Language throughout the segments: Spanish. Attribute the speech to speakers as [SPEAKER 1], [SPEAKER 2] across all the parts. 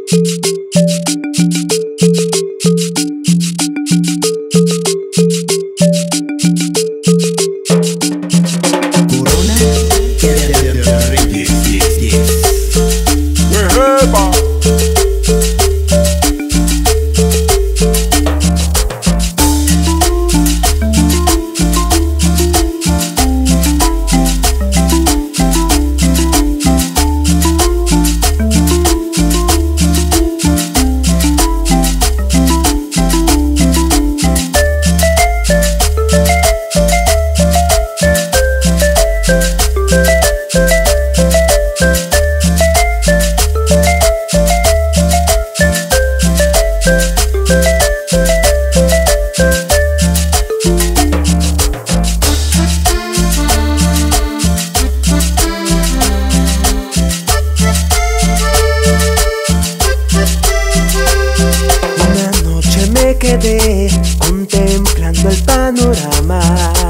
[SPEAKER 1] Quedé contemplando el panorama.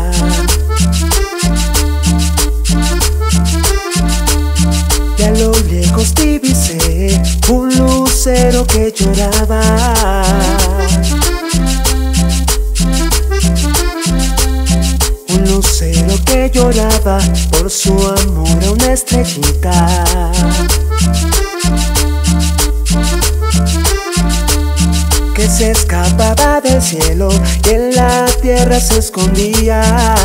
[SPEAKER 1] Y a lo lejos divisé un lucero que lloraba. Un lucero que lloraba por su amor a una estrellita. Que se escapaba del cielo y en la tierra se escondía.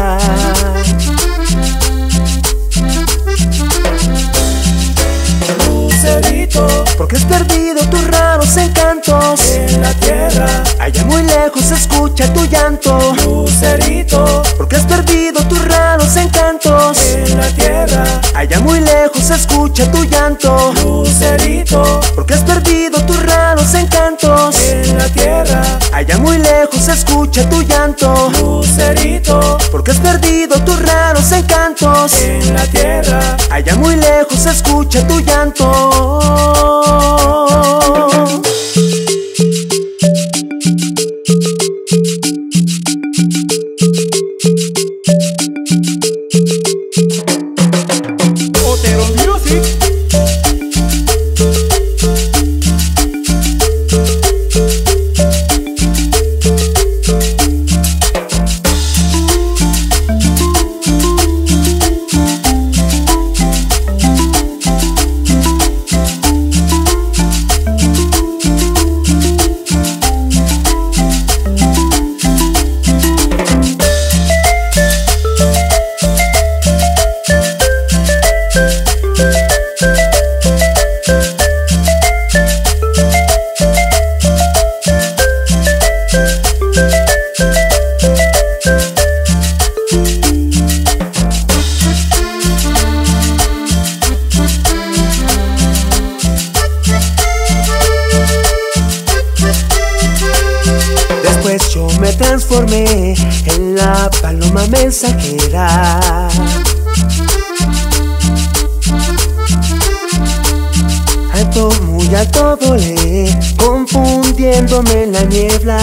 [SPEAKER 2] Lucerito,
[SPEAKER 1] porque has perdido tus raros encantos.
[SPEAKER 2] en la tierra,
[SPEAKER 1] allá muy lejos se escucha tu llanto.
[SPEAKER 2] Lucerito,
[SPEAKER 1] porque has perdido tus raros encantos.
[SPEAKER 2] en la tierra,
[SPEAKER 1] allá muy lejos se escucha tu llanto.
[SPEAKER 2] Lucerito,
[SPEAKER 1] porque has perdido tus raros encantos.
[SPEAKER 2] en la tierra,
[SPEAKER 1] allá muy lejos se escucha tu llanto.
[SPEAKER 2] Lucerito,
[SPEAKER 1] porque has perdido tus raros encantos.
[SPEAKER 2] en la tierra,
[SPEAKER 1] allá muy lejos se escucha tu llanto.
[SPEAKER 2] Otero Music.
[SPEAKER 1] Después yo me transformé en la paloma mensajera. Alto, muy alto volé, confundiéndome en la niebla.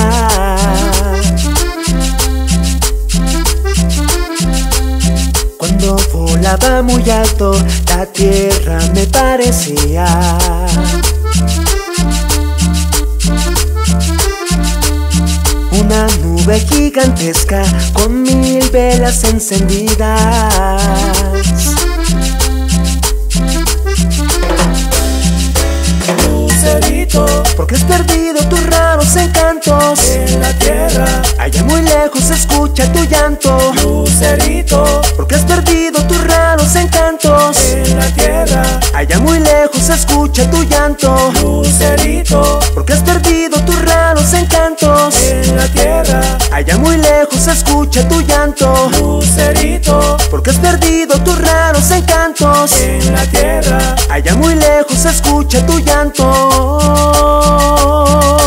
[SPEAKER 1] Cuando volaba muy alto, la tierra me parecía una nube gigantesca con 1000 velas encendidas.
[SPEAKER 2] Lucerito,
[SPEAKER 1] porque has perdido tus raros encantos.
[SPEAKER 2] en la tierra,
[SPEAKER 1] allá muy lejos se escucha tu llanto.
[SPEAKER 2] Lucerito,
[SPEAKER 1] porque has perdido tus raros encantos.
[SPEAKER 2] en la tierra,
[SPEAKER 1] allá muy lejos se escucha tu llanto.
[SPEAKER 2] Lucerito,
[SPEAKER 1] porque has perdido tus raros encantos.
[SPEAKER 2] en la tierra,
[SPEAKER 1] allá muy lejos se escucha tu llanto.
[SPEAKER 2] Lucerito,
[SPEAKER 1] porque has perdido tus raros encantos.
[SPEAKER 2] en la tierra,
[SPEAKER 1] allá muy lejos se escucha tu llanto.